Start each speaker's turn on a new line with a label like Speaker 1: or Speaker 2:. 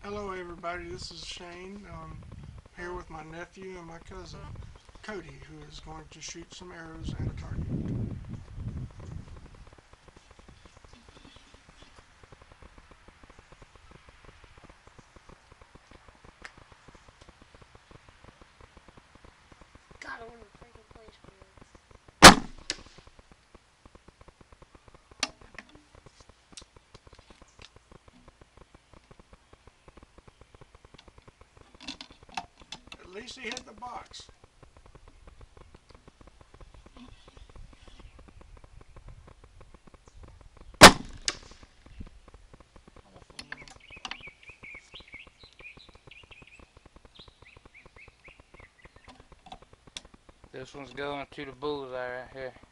Speaker 1: Hello everybody, this is Shane. Here with my nephew and my cousin, Cody, who is going to shoot some arrows at a target.
Speaker 2: God, I want to freaking play for this.
Speaker 1: At least he hit the box.
Speaker 3: This one's going to the bullseye right here.